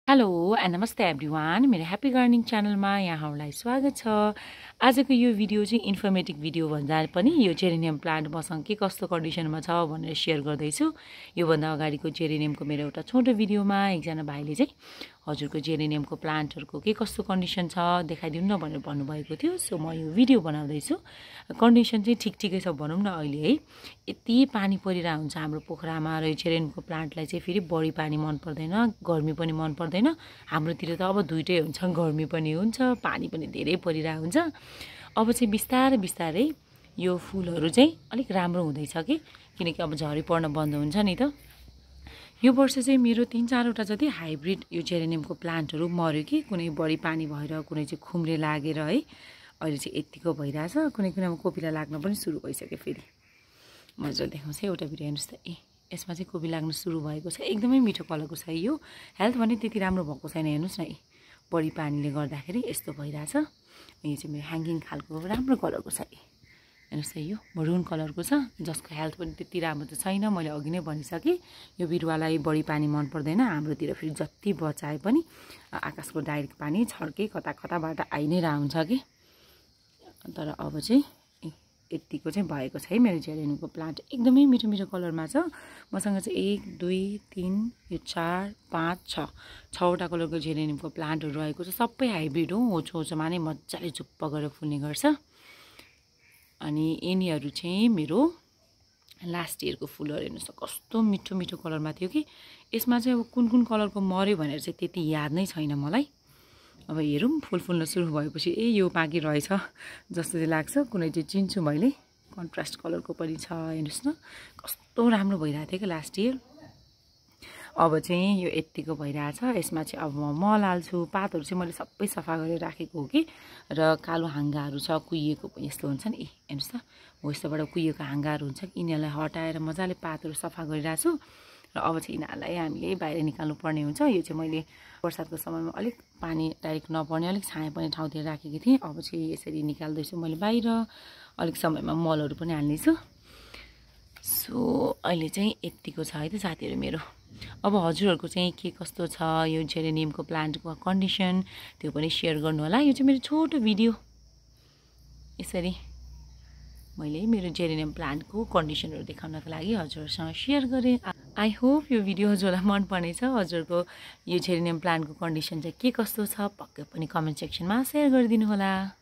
Hello and नमस्ते everyone मेरो happy gardening च्यानलमा यहाँहरूलाई स्वागत छ। आजको यो भिडियो चाहिँ इन्फर्मेटिभ भिडियो भन्दा पनि यो जेरेनियम प्लान्ट मसँग के कस्तो कन्डिसनमा छ भनेर सेयर गर्दैछु। योभन्दा अगाडिको जेरेनियमको मेरो एउटा छोटो भिडियोमा एकजना भाइले चाहिँ हजुरको जेरेनियमको प्लान्टहरूको के कस्तो कन्डिसन छ देखाइदिनु न भनेर भन्नुभएको थियो। सो म यो भिडियो बनाउँदैछु। कन्डिसन चाहिँ ठिकै छ भनौँ न अहिले है। यति पानी परिरहेको हुन्छ हाम्रो पोखरामा र यो जेरेनियमको प्लान्टलाई चाहिँ फेरि बढी पानी मन पर्दैन, गर्मी पनि मन पर्दैन। हाम्रोतिर त अब दुइटै हुन्छ, गर्मी पनि हुन्छ, पानी पनि धेरै परिरहेको हुन्छ। अब चाहिँ बिस्तारै यो फुलहरू चाहिँ अलिक राम्रो हुँदैछ किनकि अब झरी पर्न बन्द हुन्छ नि त। यो वर्ष चाहिँ मेरो 3-4वटा जति हाइब्रिड यो जेरेनियमको प्लान्टहरू मर्यो कुनै बढी पानी भएर, कुनै चाहिँ खुम्रे लागेर है। अहिले चाहिँ यतिको भइरहेछ, कुनै कुनैमा कोपिला लाग्न पनि सुरु भइसक्यो। फेरि मजाले देखाउँछ एउटा भिडियो हेर्नुहोस् त। यसमा चाहिँ कोपी लाग्न सुरु भएको छ। एकदमै मिठो कलरको छ यो। हेल्थ भने त्यति राम्रो भएको छैन, हेर्नुहोस् न। बढी पानीले गर्दाखेरि यस्तो भइरहेछ। यो चाहिँ मेरो ह्याङ्गिङ खालको राम्रो कलरको छ। हेर्नुहोस् त, यो मरुन कलरको छ, जसको हेल्थ पनि त्यति राम्रो त छैन। मैले अघि नै भनिसकेँ यो बिरुवालाई बढी पानी मन पर्दैन। हाम्रोतिर फेरि जति बचाए पनि आकाशको डाइरेक्ट पानी छड्के कताबाट आइ नै रहन्छ तर अब चाहिँ यतिको चाहिँ भएको छ है मेरो जेरेनियमको प्लान्ट। एकदमै मिठो कलरमा छ। मसँग चाहिँ 1, 2, 3, यो 4, 5, 6वटा कलरको जेरेनियमको प्लान्टहरू रहेको छ। सबै हाइब्रिड हो, होचोमा नै मजाले झुप्प गरेर फुल्ने गर्छ। अनि यिनीहरू चाहिँ मेरो लास्ट इयरको फुलहरू हेर्नुहोस् त कस्तो मिठो कलरमा थियो यसमा चाहिँ अब कुन कलरको मर्यो भनेर चाहिँ त्यति याद नै छैन मलाई। अब हेरौँ फुल फुल्न सुरु भएपछि यो बाँकी रहेछ जस्तो चाहिँ लाग्छ। कुनै चाहिँ चिन्छु मैले, कन्ट्रास्ट कलरको पनि छ। हेर्नुहोस् न कस्तो राम्रो भइरहेको थियो लास्ट इयर। अब चाहिँ यो यतिको भइरहेछ। यसमा चाहिँ अब म मल हाल्छु। पातहरू चाहिँ मैले सबै सफा गरेर राखेको हो र कालो हाँगाहरू छ कुहिएको यस्तो हुन्छ नि। हेर्नुहोस् त, हो यस्तोबाट कुहिएको हाँगाहरू हुन्छ यिनीहरूलाई हटाएर मजाले पातहरू सफा गरिरहेको छु। र अब चाहिँ यिनीहरूलाई हामीले बाहिर निकाल्नु पर्ने हुन्छ। यो चाहिँ मैले बर्सातको समयमा अलिक पानी डाइरेक्ट नपर्ने अलिक छाया पर्ने ठाउँतिर राखेको थिएँ। अब चाहिँ यसरी निकाल्दैछु मैले बाहिर। अलिक समयमा मलहरू पनि हाल्नेछु। सो अहिले चाहिँ यतिको छ है त साथीहरू मेरो। अब हजुरहरूको चाहिँ के कस्तो छ यो जेरेनियमको प्लान्टको कन्डिसन त्यो पनि सेयर गर्नु होला। यो चाहिँ मेरो छोटो भिडियो, यसरी मैले मेरो जेरेनियम प्लान्टको कन्डिसनहरू देखाउनको लागि हजुरहरूसँग सेयर गरेँ। आई होप यो भिडियो हजुरलाई मन पर्नेछ। हजुरको यो जेरेनियम प्लान्टको कन्डिसन चाहिँ के कस्तो छ पक्कै पनि कमेन्ट सेक्सनमा सेयर गरिदिनु होला।